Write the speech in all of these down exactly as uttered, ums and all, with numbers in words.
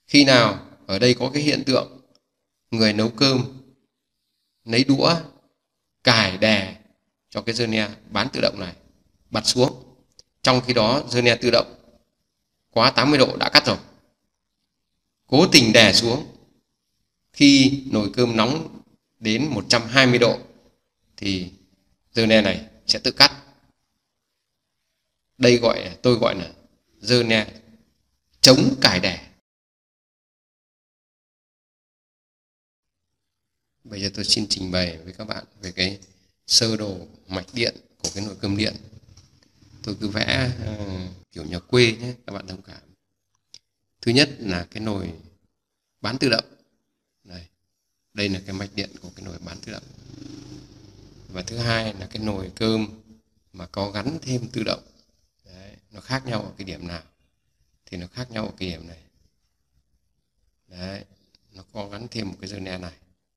Khi nào ở đây có cái hiện tượng người nấu cơm lấy đũa cài đè cho cái giơ ne bán tự động này bật xuống, trong khi đó giơ ne tự động quá tám mươi độ đã cắt rồi, cố tình đè xuống, khi nồi cơm nóng đến một trăm hai mươi độ thì giơ ne này sẽ tự cắt. Đây gọi tôi gọi là giơ ne chống cài đè. Bây giờ tôi xin trình bày với các bạn về cái sơ đồ mạch điện của cái nồi cơm điện. Tôi cứ vẽ uh, kiểu nhà quê nhé, các bạn thông cảm. Thứ nhất là cái nồi bán tự động. Đây, đây là cái mạch điện của cái nồi bán tự động. Và thứ hai là cái nồi cơm mà có gắn thêm tự động. Đấy, nó khác nhau ở cái điểm nào? Thì nó khác nhau ở cái điểm này. Đấy, nó có gắn thêm một cái giơ ne này.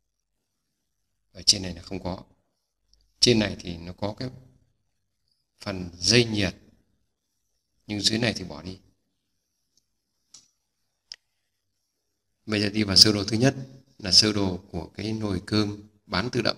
Ở trên này là không có. Trên này thì nó có cái phần dây nhiệt, nhưng dưới này thì bỏ đi. Bây giờ đi vào sơ đồ thứ nhất là sơ đồ của cái nồi cơm bán tự động.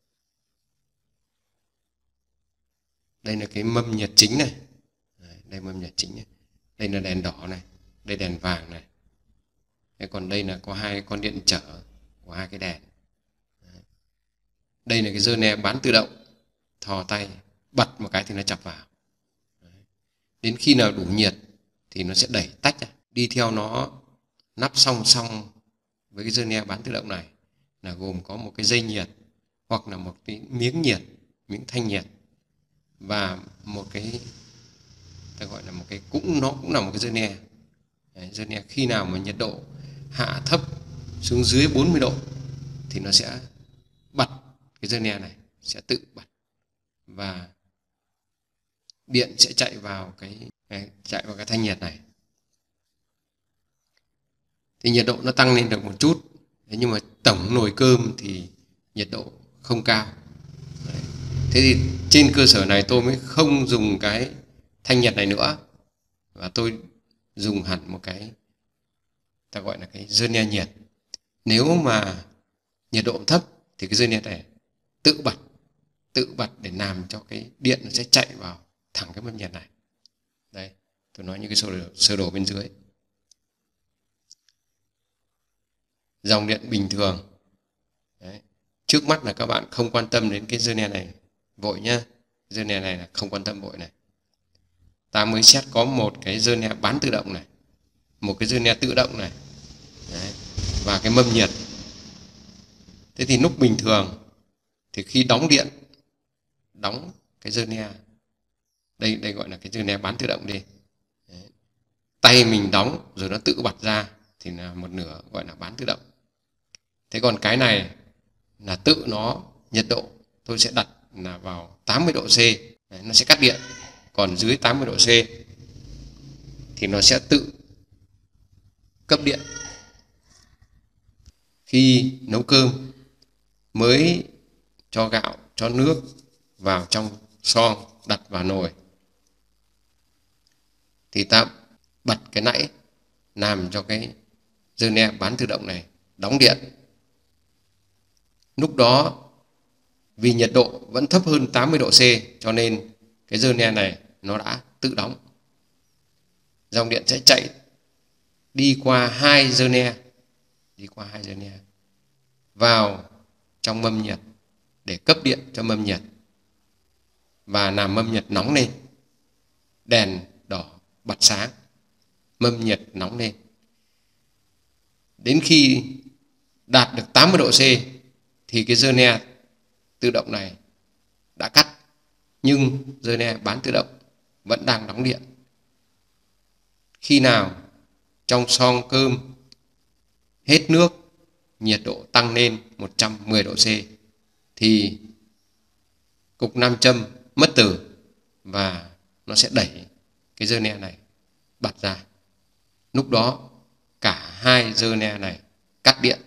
Đây là cái mâm nhiệt chính này. Đây mâm nhiệt chính này. Đây là đèn đỏ này, đây đèn vàng này. Thế còn đây là có hai con điện trở của hai cái đèn. Đây là cái giơ ne bán tự động, thò tay bật một cái thì nó chập vào. Đến khi nào đủ nhiệt thì nó sẽ đẩy tách ra. Đi theo nó nắp song song với cái giơ ne bán tự động này là gồm có một cái dây nhiệt hoặc là một cái miếng nhiệt, miếng thanh nhiệt, và một cái ta gọi là một cái cũng nó cũng là một cái giơ ne. Giơ ne khi nào mà nhiệt độ hạ thấp xuống dưới bốn mươi độ thì nó sẽ bật, cái giơ ne này sẽ tự bật và điện sẽ chạy vào cái chạy vào cái thanh nhiệt này. Thì nhiệt độ nó tăng lên được một chút, thế nhưng mà tổng nồi cơm thì nhiệt độ không cao. Đấy. Thế thì trên cơ sở này tôi mới không dùng cái thanh nhiệt này nữa, và tôi dùng hẳn một cái ta gọi là cái giơ ne nhiệt. Nếu mà nhiệt độ thấp thì cái giơ ne này tự bật, tự bật để làm cho cái điện nó sẽ chạy vào thẳng cái mâm nhiệt này. Đây, tôi nói những cái sơ đồ, sơ đồ bên dưới. Dòng điện bình thường. Đấy. Trước mắt là các bạn không quan tâm đến cái giơ ne này vội nhá. Giơ ne này là không quan tâm vội này. Ta mới xét có một cái giơ ne bán tự động này, một cái giơ ne tự động này. Đấy. Và cái mâm nhiệt. Thế thì lúc bình thường thì khi đóng điện, đóng cái giơ ne, đây đây gọi là cái giơ ne bán tự động đi. Đấy. Tay mình đóng rồi nó tự bật ra thì là một nửa gọi là bán tự động. Thế còn cái này là tự nó nhiệt độ tôi sẽ đặt là vào tám mươi độ C. Đấy, nó sẽ cắt điện. Còn dưới tám mươi độ C thì nó sẽ tự cấp điện. Khi nấu cơm mới cho gạo, cho nước vào trong xoong, đặt vào nồi, thì ta bật cái nãy làm cho cái giơ ne bán tự động này đóng điện. Lúc đó vì nhiệt độ vẫn thấp hơn tám mươi độ C cho nên cái giơ ne này nó đã tự đóng. Dòng điện sẽ chạy đi qua hai giơ ne, đi qua hai giơ ne vào trong mâm nhiệt để cấp điện cho mâm nhiệt và làm mâm nhiệt nóng lên. Đèn đỏ bật sáng, mâm nhiệt nóng lên. Đến khi đạt được tám mươi độ C thì cái giơ ne tự động này đã cắt, nhưng giơ ne bán tự động vẫn đang đóng điện. Khi nào trong xoong cơm hết nước, nhiệt độ tăng lên một trăm mười độ C thì cục nam châm mất tử và nó sẽ đẩy cái giơ ne này bật ra. Lúc đó cả hai giơ ne này cắt điện.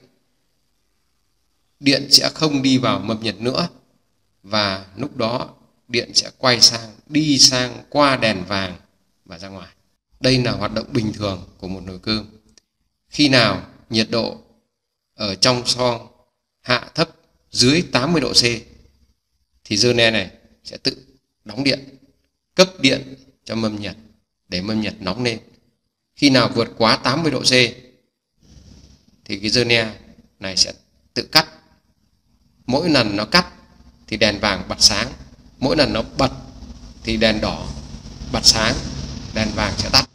Điện sẽ không đi vào mâm nhiệt nữa, và lúc đó điện sẽ quay sang, đi sang qua đèn vàng và ra ngoài. Đây là hoạt động bình thường của một nồi cơm. Khi Khi nào nhiệt độ ở trong xoong hạ thấp dưới tám mươi độ C thì dơ ne này sẽ tự đóng điện, cấp điện cho mâm nhiệt để mâm nhiệt nóng lên. Khi nào vượt quá tám mươi độ C thì cái dơ ne này sẽ tự cắt. Mỗi lần nó cắt thì đèn vàng bật sáng, mỗi lần nó bật thì đèn đỏ bật sáng, đèn vàng sẽ tắt.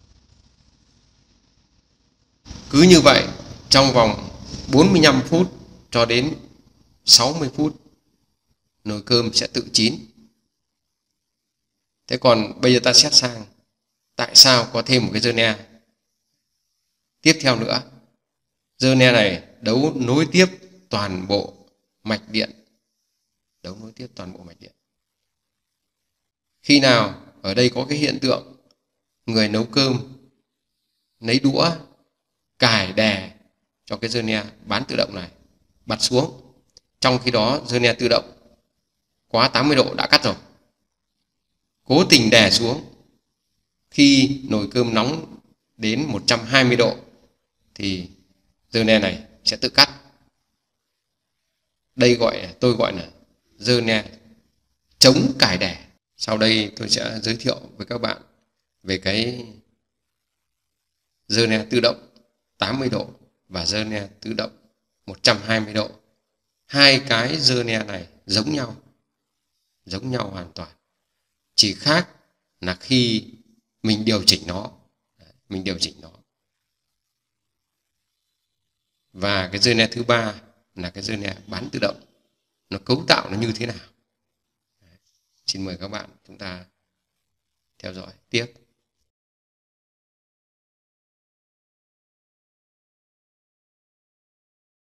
Cứ như vậy trong vòng bốn mươi lăm phút cho đến sáu mươi phút nồi cơm sẽ tự chín. Thế còn bây giờ ta xét sang tại sao có thêm một cái dơ ne tiếp theo nữa. Dơ ne này đấu nối tiếp toàn bộ mạch điện. Đấu nối tiếp toàn bộ mạch điện. Khi nào ở đây có cái hiện tượng người nấu cơm lấy đũa cài đè cho cái dơ ne bán tự động này bật xuống, trong khi đó dơ ne tự động quá tám mươi độ đã cắt rồi, cố tình đè xuống, khi nồi cơm nóng đến một trăm hai mươi độ thì dơ ne này sẽ tự cắt. Đây gọi tôi gọi là dơ ne chống cài đè. Sau đây tôi sẽ giới thiệu với các bạn về cái dơ ne tự động tám mươi độ và dơ ne tự động một trăm hai mươi độ. Hai cái dơ ne này giống nhau, giống nhau hoàn toàn. Chỉ khác là khi mình điều chỉnh nó, mình điều chỉnh nó. Và cái dơ ne thứ ba là cái dơ ne bán tự động. Nó cấu tạo nó như thế nào? Xin mời các bạn chúng ta theo dõi tiếp.